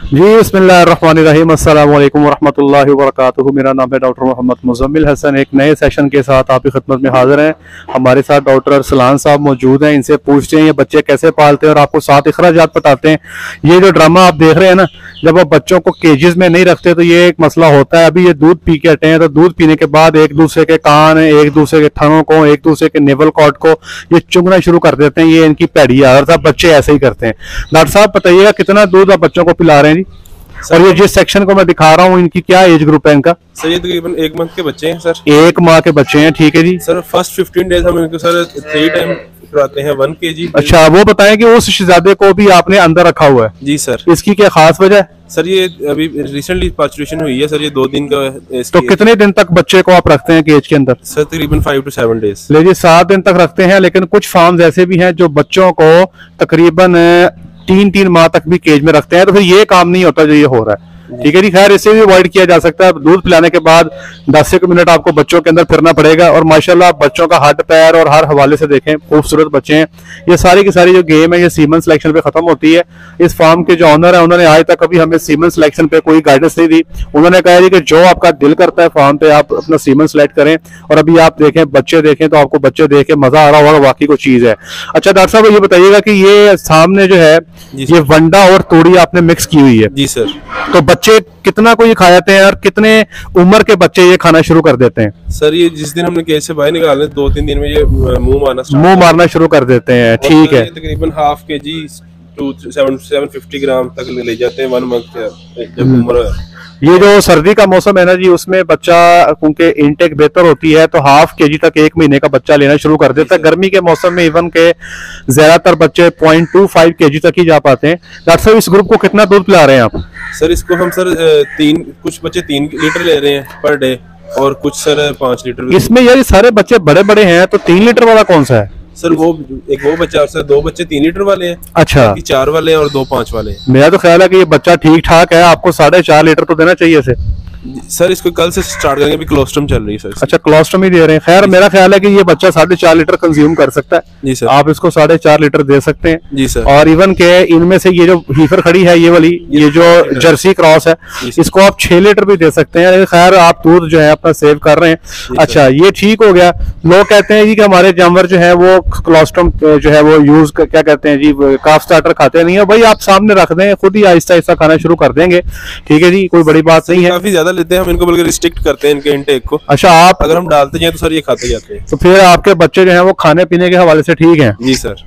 जी बिस्मिल्लाहिर्रहमानिर्रहीम अस्सलामु अलैकुम वरहमतुल्लाहि वबरकातुहू। मेरा नाम है डॉक्टर मोहम्मद मुज़म्मिल हसन। एक नए सेशन के साथ आपकी खिदमत में हाजिर हैं। हमारे साथ डॉक्टर अरसलान साहब मौजूद हैं। इनसे पूछते हैं ये बच्चे कैसे पालते हैं और आपको 7 इखराजात बताते हैं। ये जो ड्रामा आप देख रहे हैं ना, जब आप बच्चों को केजेस में नहीं रखते तो ये एक मसला होता है। अभी ये दूध पी के हटे हैं तो दूध पीने के बाद एक दूसरे के कान, एक दूसरे के थनों को, एक दूसरे के नेवल कॉर्ड को ये चुगना शुरू कर देते हैं। ये इनकी पैड़ी आदत है, बच्चे ऐसे ही करते हैं। डॉक्टर साहब बताइएगा कितना दूध आप बच्चों को पिला रहे हैं जी? और ये जिस सेक्शन को मैं दिखा रहा हूँ इनकी क्या एज ग्रुप है इनका? सर ये तकरीबन 1 मंथ के बच्चे हैं सर। 1 माह के बच्चे हैं, ठीक है जी। सर फर्स्ट 15 डेज हम इनको सर 3 टाइम खिलाते हैं 1 kg। अच्छा, वो बताएं कि उस शहजादे को भी आपने अंदर रखा हुआ है? जी सर। इसकी क्या खास वजह है? सर ये अभी रिसेंटली पार्चुलेशन हुई है सर, ये 2 दिन का है। तो कितने दिन तक बच्चे को आप रखते हैं केज के अंदर? सर तकरीबन 5 to 7 डेज। ले जी 7 दिन तक रखते हैं, लेकिन कुछ फार्म्स ऐसे भी हैं जो बच्चों को तकरीबन 3 माह तक भी केज में रखते हैं। तो फिर ये काम नहीं होता जो ये हो रहा है, ठीक है जी। खैर इससे भी अवॉइड किया जा सकता है। दूध पिलाने के बाद 10 एक मिनट आपको बच्चों के अंदर फिरना पड़ेगा। और माशाल्लाह बच्चों का हड्ड पैर और हर हवाले से देखें खूबसूरत बच्चे हैं। ये सारी की सारी जो गेम है ये सीमन सिलेक्शन पे खत्म होती है। इस फार्म के जो ऑनर है उन्होंने आज तक कभी हमें सीमन सिलेक्शन पे कोई गाइडेंस नहीं दी। उन्होंने कहा जी कि जो आपका दिल करता है फार्म पे आप अपना सीमन सिलेक्ट करें। और अभी आप देखें बच्चे देखें तो आपको बच्चे देख के मजा आ रहा होगा, वाकई कोई चीज है। अच्छा डॉक्टर साहब ये बताइएगा कि ये सामने जो है ये वंडा और तोड़ी आपने मिक्स की हुई है? जी सर। तो बच्चे कितना को ये खा जाते हैं और कितने उम्र के बच्चे ये खाना शुरू कर देते हैं? सर ये जिस दिन हमने केज से बाहर निकाले 2-3 दिन में ये मुंह मारना शुरू कर देते हैं, ठीक है। तकरीबन ½ kg to 750 ग्राम तक ले जाते हैं 1 मंथ के जब उम्र है। ये जो सर्दी का मौसम है ना जी, उसमें बच्चा क्योंकि इनटेक बेहतर होती है तो ½ kg तक 1 महीने का बच्चा लेना शुरू कर देता है। गर्मी के मौसम में इवन के ज्यादातर बच्चे 0.25 kg तक ही जा पाते हैं। डॉक्टर साहब इस ग्रुप को कितना दूध पिला रहे हैं आप? सर इसको हम सर कुछ बच्चे 3 लीटर ले रहे हैं पर डे और कुछ सर 5 लीटर। इसमें यार सारे बच्चे बड़े बड़े हैं तो 3 लीटर वाला कौन सा है? सर वो बच्चा और सर 2 बच्चे 3 लीटर वाले हैं। अच्छा, 4 वाले हैं और 2 5 वाले हैं। मेरा तो ख्याल है कि ये बच्चा ठीक ठाक है, आपको 4.5 लीटर तो देना चाहिए इसे। सर इसको कल से स्टार्ट करेंगे, अभी कोलोस्ट्रम चल रही है सर। अच्छा कोलोस्ट्रम ही दे रहे हैं। खैर मेरा ख्याल है कि ये बच्चा 4.5 लीटर कंज्यूम कर सकता है। जी सर। आप इसको 4.5 लीटर दे सकते हैं। जी सर। और इवन के इनमें से ये जो हीफर खड़ी है ये वाली, ये जो जर्सी क्रॉस है, इसको आप 6 लीटर भी दे सकते हैं। खैर आप दूध जो है अपना सेव कर रहे हैं। अच्छा ये ठीक हो गया। लोग कहते हैं जी कि हमारे जानवर जो है वो कोलोस्ट्रम जो है वो यूज क्या कहते हैं जी, काफ स्टार्टर खाते नहीं है। भाई आप सामने रख दें, खुद ही आहिस्ता आहिस्ता खाना शुरू कर देंगे, ठीक है जी, कोई बड़ी बात नहीं है। काफी ज्यादा लेते हैं हम इनको, बल्कि रिस्ट्रिक्ट करते हैं इनके इनटेक को। अच्छा, आप अगर हम डालते जाए तो सर ये खाते जाते हैं। तो फिर आपके बच्चे जो हैं वो खाने पीने के हवाले से ठीक हैं? जी सर।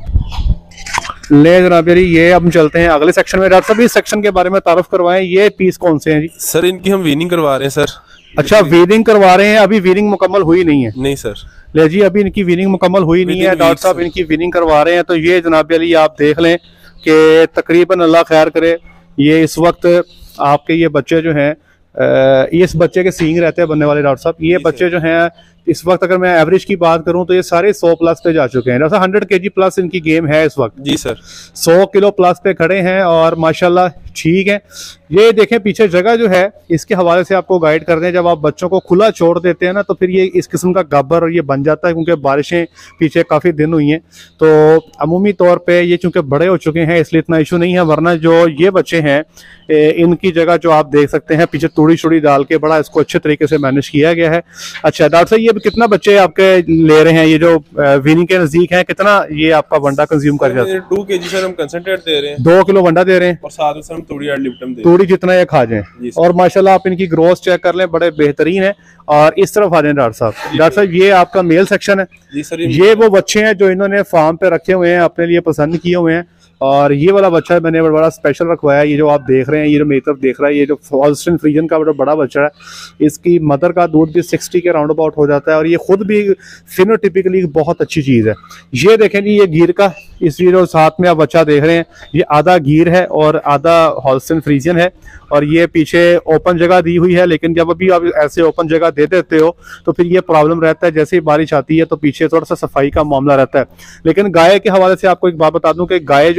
ले जनाब ये अब हम चलते हैं अगले सेक्शन में। डॉक्टर साहब इस सेक्शन के बारे में तारुफ करवाएं, ये पीस कौन से हैं जी? सर इनकी हम वीनिंग करवा रहे हैं सर। अच्छा वीनिंग करवा रहे हैं, अभी वीनिंग मुकम्मल हुई नहीं है? नहीं सर। ले जी अभी इनकी वीनिंग मुकम्मल हुई नहीं है। डॉक्टर साहब इनकी वीनिंग करवा रहे हैं। तो ये जनाब अली आप देख लें कि तकरीबन अल्लाह खैर करे ये इस वक्त आपके ये बच्चे जो हैं इस बच्चे के सींग रहते हैं बनने वाले। डॉक्टर साहब ये बच्चे जो हैं इस वक्त अगर मैं एवरेज की बात करूं तो ये सारे 100 प्लस पे जा चुके हैं। जैसा 100 kg प्लस इनकी गेम है इस वक्त। जी सर। 100 किलो प्लस पे खड़े हैं और माशाल्लाह ठीक है। ये देखें पीछे जगह जो है इसके हवाले से आपको गाइड कर दें। जब आप बच्चों को खुला छोड़ देते हैं ना तो फिर ये इस किस्म का गब्बर और ये बन जाता है, क्योंकि बारिशें पीछे काफ़ी दिन हुई हैं। तो अमूमी तौर पे ये चूंकि बड़े हो चुके हैं इसलिए इतना इशू नहीं है, वरना जो ये बच्चे हैं इनकी जगह जो आप देख सकते हैं पीछे तूड़ी शुड़ी डाल के बड़ा इसको अच्छे तरीके से मैनेज किया गया है। अच्छा डॉक्टर साहब ये कितना बच्चे आपके ले रहे हैं? ये जो वीनिंग के नजदीक है कितना ये आपका वंडा कंज्यूम कर जाता है? 2 kg सर हम कंसंट्रेट दे रहे हैं। 2 किलो वंडा दे रहे हैं और साथ में सर हम तूड़ी और लिप्टम दे रहे हैं। तूड़ी जितना ये खा जाए। और माशाल्लाह आप इनकी ग्रोथ चेक कर लें, बड़े बेहतरीन है। और इस तरफ आ जाए डॉक्टर साहब। डॉक्टर साहब ये आपका मेल सेक्शन है। जी सर। ये वो बच्चे हैं जो इन्होंने फार्म पे रखे हुए हैं, अपने लिए पसंद किए हुए हैं। और ये वाला बच्चा मैंने बड़ा स्पेशल रखवाया है। ये जो आप देख रहे हैं, ये जो मेरी तरफ देख रहा है, ये जो हॉल्स्टीन फ्रीजियन का बड़ा बच्चा है, इसकी मदर का दूध भी 60 के राउंड अबाउट हो जाता है। और ये खुद भी फिनोटिपिकली बहुत अच्छी चीज़ है। ये देखें जी ये गिर का, इस जो साथ में आप बच्चा देख रहे हैं ये आधा गिर है और आधा हॉल्स्टीन फ्रीजियन है। और ये पीछे ओपन जगह दी हुई है, लेकिन जब अभी आप ऐसे ओपन जगह दे देते हो तो फिर ये प्रॉब्लम रहता है, जैसे ही बारिश आती है तो पीछे थोड़ा सा सफाई का मामला रहता है। लेकिन गाय के हवाले से आपको एक बात बता दूं कि गाय जो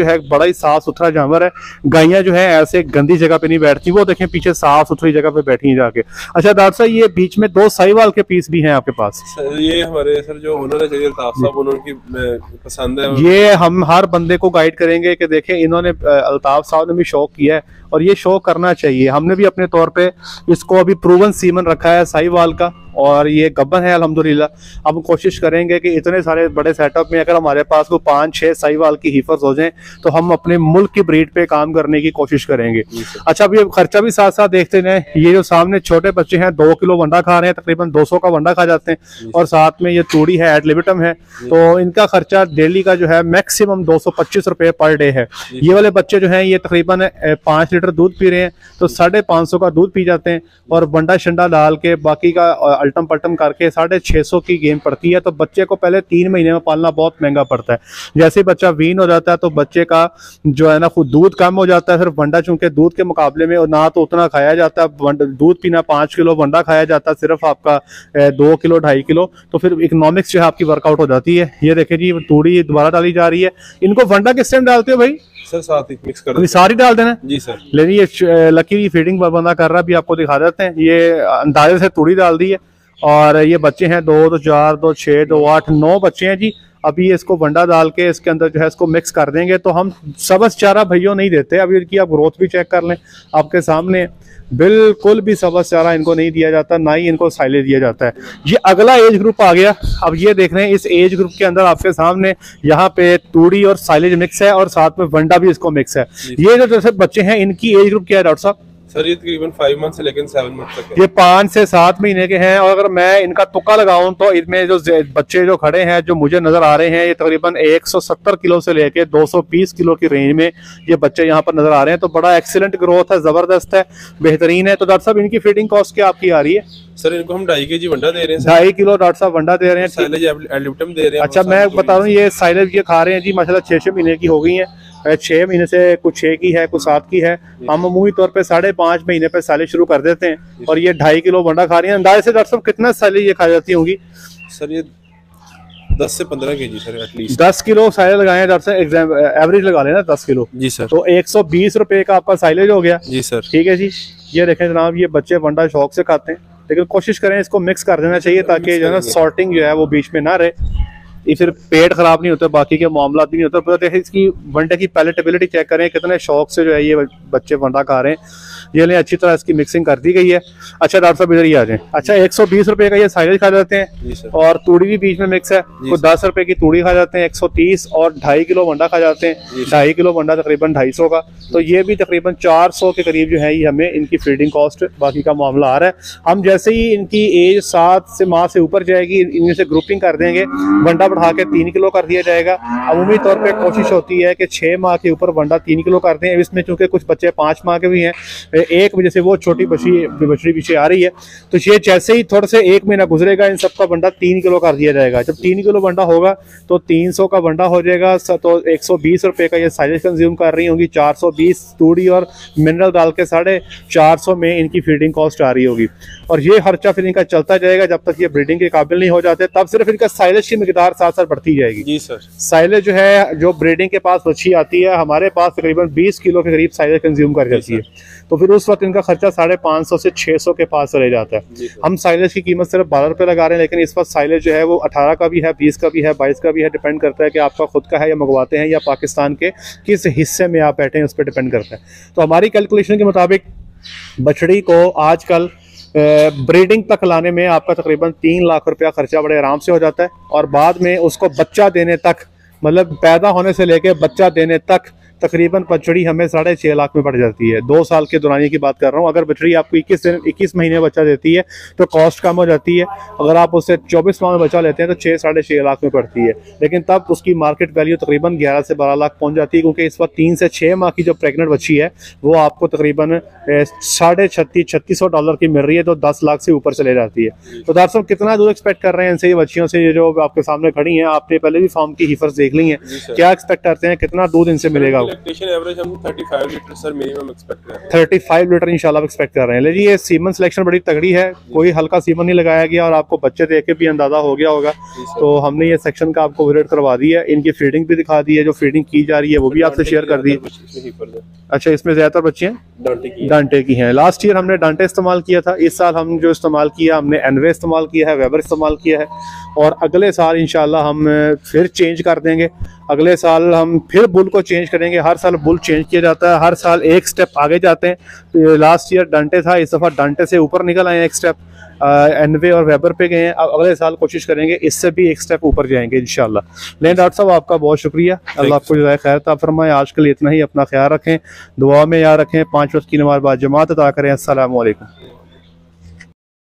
है बड़ा ही साफ सुथरा जानवर है। गायें जो है ऐसे गंदी जगह पे नहीं बैठती, वो देखें पीछे साफ सुथरी जगह पे बैठी हैं जाके। अच्छा डॉक्टर साहब, ये बीच में 2 साहिवाल के पीस भी हैं आपके पास? सर ये हमारे सर जो ओनर है जलील अल्ताफ साहब, उनकी पसंद है। ये हम हर बंदे को गाइड करेंगे कि देखें इन्होंने अल्ताफ साहब ने भी शौक किया है और ये शौक करना चाहिए। हमने भी अपने तौर पे इसको अभी प्रूवन सीमन रखा है साहिवाल का, और ये गब्बर है अल्हम्दुलिल्लाह। हम कोशिश करेंगे कि इतने सारे बड़े सेटअप में अगर हमारे पास को 5-6 साहिवाल की हिफर्स हो जाएं तो हम अपने मुल्क की ब्रीड पे काम करने की कोशिश करेंगे। अच्छा, अभी खर्चा भी साथ साथ देखते हैं। ये जो सामने छोटे बच्चे हैं 2 किलो वंडा खा रहे हैं, तकरीबन 200 का वंडा खा जाते हैं, और साथ में ये तूड़ी है एड लिबिटम है, तो इनका खर्चा डेली का जो है मैक्सिमम 225 रुपए पर डे है। ये वाले बच्चे जो हैं ये तकरीबन 5 लीटर दूध पी रहे हैं, तो 550 का दूध पी जाते हैं, और वंडा शंडा डाल के बाकी का अल्टम पल्टम करके 650 की गेम पड़ती है। तो बच्चे को पहले 3 महीने में पालना बहुत महंगा पड़ता है। जैसे बच्चा वीन हो जाता है तो बच्चे का जो है ना खुद दूध कम हो जाता है, सिर्फ वंडा चूंकि दूध के मुकाबले में ना तो उतना खाया जाता है, दूध पीना 5 किलो, वंडा खाया जाता है सिर्फ आपका 2 किलो 2.5 किलो, तो फिर इकोनॉमिक्स जो है आपकी वर्कआउट हो जाती है। ये देखे जी तूड़ी दोबारा डाली जा रही है। इनको वंडा किस टाइम डालते हो भाई? सर साथ ही मिक्स कर सारी डाल देना जी सर। लेकिन ये लकी फीडिंग बंदा कर रहा है, भी आपको दिखा देते हैं। ये अंदाजे से तूड़ी डाल दी है, और ये बच्चे हैं 2, 2, 4, 2, 6, 2, 8, 9 बच्चे हैं जी। अभी इसको वंडा डाल के इसके अंदर जो है इसको मिक्स कर देंगे। तो हम सबस चारा भैया नहीं देते, अभी इनकी आप ग्रोथ भी चेक कर लें आपके सामने, बिल्कुल भी सबस चारा इनको नहीं दिया जाता, ना ही इनको साइलेज दिया जाता है। ये अगला एज ग्रुप आ गया। अब ये देख रहे हैं इस एज ग्रुप के अंदर आपके सामने यहाँ पे तूड़ी और साइलेज मिक्स है, और साथ में वंडा भी इसको मिक्स है। ये जो जैसे बच्चे हैं इनकी एज ग्रुप क्या है डॉक्टर साहब? सर ये तकरीबन 5 मंथ से लेकिन 7 मंथ तक है। ये 5 से 7 महीने के हैं, और अगर मैं इनका तुक्का लगाऊं तो इनमें जो बच्चे जो खड़े हैं जो मुझे नजर आ रहे हैं, ये तकरीबन 170 किलो से लेके 220 किलो की रेंज में ये बच्चे यहाँ पर नजर आ रहे हैं। तो बड़ा एक्सीलेंट ग्रोथ है, जबरदस्त है, बेहतरीन है। तो डॉक्टर साहब इनकी फीडिंग कॉस्ट क्या आपकी आ रही है? सर इनको हम 2.5 kg वंडा दे रहे हैं। 2.5 किलो डॉक्टर साहब वंडा दे रहे हैं, साइलेज एलिप्टम दे रहे हैं। अच्छा मैं बता रहा हूँ ये साइलेज ये खा रहे हैं जी माशाल्लाह 6 महीने की हो गई है, 6 महीने से कुछ 6 की है, कुछ 7 की है। हम अमूमी तौर पे 5.5 महीने पे साइलेज शुरू कर देते हैं, और ये 2.5 किलो वंडा खा रही है। अंदाजे से डॉक्टर साहब कितना साइलेज ये खा जाती होंगी? सर ये 10 से 15 kg sir at least. 10 kilo silage लगाए डॉक्टर साहब, एग्जाम एवरेज लगा लेना 10 किलो जी सर। तो 120 रुपए का आपका साइलेज हो गया जी सर। ठीक है जी। ये देखें जनाब, ये बच्चे वंडा शौक से खाते हैं, लेकिन कोशिश करें इसको मिक्स कर देना चाहिए ताकि जो है ना सॉर्टिंग जो है वो बीच में ना रहे, ये फिर पेट खराब नहीं होता, बाकी के मामला भी नहीं होता। पर देखिए इसकी वंडे की पैलेटेबिलिटी चेक करें, कितने शौक से जो है ये बच्चे वंडा खा रहे हैं। ये लें अच्छी तरह इसकी मिक्सिंग कर दी गई है। अच्छा डॉक्टर साहब इधर ही आ जाएं। अच्छा 120 रुपए का ये साइलेज खा जाते हैं, और तूड़ी भी बीच में मिक्स है, तो 10 रुपए की तूड़ी खा जाते हैं 130, और 2.5 किलो वंडा खा जाते हैं। 2.5 किलो वंडा तकरीबन 250 का, तो ये भी तकरीबन 400 के करीब जो है ये हमें इनकी फीडिंग कॉस्ट बाकी का मामला आ रहा है। हम जैसे ही इनकी एज 7 माह से ऊपर जाएगी, इनमें से ग्रुपिंग कर देंगे, वंडा बढ़ा के 3 किलो कर दिया जाएगा। अमूमी तौर पे कोशिश होती है कि 6 माह के ऊपर वंडा 3 किलो कर दें। इसमें चूंकि कुछ बच्चे 5 माह के भी हैं, एक वजह से वो छोटी बछड़ी पीछे आ रही है, तो ये जैसे ही थोड़े से 1 महीना गुजरेगा इन सबका वंडा 3 किलो कर दिया जाएगा। जब 3 किलो वंडा होगा तो 300 का वंडा हो जाएगा, तो 120 रुपए का ये साइलेज कंज्यूम कर रही होंगी, 420 तूड़ी और मिनरल डाल के 450 में इनकी फीडिंग कॉस्ट आ रही होगी। और ये खर्चा फिर इनका चलता जाएगा जब तक ये ब्रीडिंग के काबिल नहीं हो जाते, तब सिर्फ इनका साइलेज की मिकदार साथ साथ बढ़ती जाएगी। जी सर। साइलेज जो है जो ब्रीडिंग के पास बच्ची आती है, हमारे पास तकरीबन 20 किलो के करीब साइलेज कंज्यूम कर जाती है, तो फिर उस वक्त इनका खर्चा 550 से 600 के पास चले जाता है। हम साइलेज की कीमत सिर्फ 12 रुपए लगा रहे हैं, लेकिन इस वक्त साइलेज जो है वो 18 का भी है, 20 का भी है, 22 का भी है। डिपेंड करता है कि आपका खुद का है या मंगवाते हैं, या पाकिस्तान के किस हिस्से में आप बैठे हैं उस पर डिपेंड करता है। तो हमारी कैलकुलेशन के मुताबिक बछड़ी को आजकल ब्रीडिंग तक लाने में आपका तकरीबन 3 लाख रुपया खर्चा बड़े आराम से हो जाता है, और बाद में उसको बच्चा देने तक, मतलब पैदा होने से लेके बच्चा देने तक तकरीबन बछड़ी हमें 6.5 लाख में पड़ जाती है। 2 साल के दौरानी की बात कर रहा हूँ। अगर बछड़ी आपको 21 महीने बच्चा देती है तो कॉस्ट कम हो जाती है, अगर आप उससे 24 माह में बच्चा लेते हैं तो 6-6.5 लाख में पड़ती है, लेकिन तब उसकी मार्केट वैल्यू तकरीबन 11 से 12 लाख पहुंच जाती है, क्योंकि इस वक्त 3 से 6 माह की जो प्रेगनेंट बच्ची है वो आपको तकरीबन $3600 की मिल रही है, तो 10 लाख से ऊपर चले जाती है। तो डॉक्टर साहब कितना दूर एक्सपेक्ट कर रहे हैं इनसे, ये बच्चियों से, ये जो आपके सामने खड़ी हैं, आपने पहले भी फार्म की हिफर्स देख ली हैं, क्या एक्सपेक्ट करते हैं, कितना दूध इनसे मिलेगा? लैक्टेशन एवरेज हम 35 लीटर सर मिनिमम एक्सपेक्ट कर रहे हैं। 35 लीटर इंशाल्लाह एक्सपेक्ट कर रहे हैं। लेकिन ये सीमन सिलेक्शन बड़ी तगड़ी है, कोई हल्का सीमन नहीं लगाया गया और आपको बच्चे देख के भी अंदाजा हो गया होगा। तो हमने ये सेक्शन का आपको विजिट करवा दी है, इनकी फीडिंग भी दिखा दी है, जो फीडिंग की जा रही है वो भी आपसे शेयर कर दी है। अच्छा, इसमें ज्यादातर बच्चे हैं डांटे की हैं। लास्ट ईयर हमने डांटे इस्तेमाल किया था, इस साल हम जो इस्तेमाल किया हमने एनवे इस्तेमाल किया है, वेबर इस्तेमाल किया है और अगले साल इंशाल्लाह हम फिर चेंज कर देंगे। अगले साल हम फिर बुल को चेंज करेंगे। हर साल बुल चेंज किया जाता है, हर साल एक स्टेप आगे जाते हैं। लास्ट ईयर डांटे था, इस दफ़ा डांटे से ऊपर निकल आए, एक स्टेप एनवे और वेबर पे गए हैं। अब अगले साल कोशिश करेंगे इससे भी एक स्टेप ऊपर जाएंगे इंशाल्लाह। लेकिन डॉक्टर साहब आपका बहुत शुक्रिया, अल्लाह आपको जज़ाए खैर अता फरमाए। आज के लिए इतना ही, अपना ख्याल रखें, दुआ में याद रखें, 5 वक्त की नमाज़ बाद जमात अता करें। अस्सलामु अलैकुम।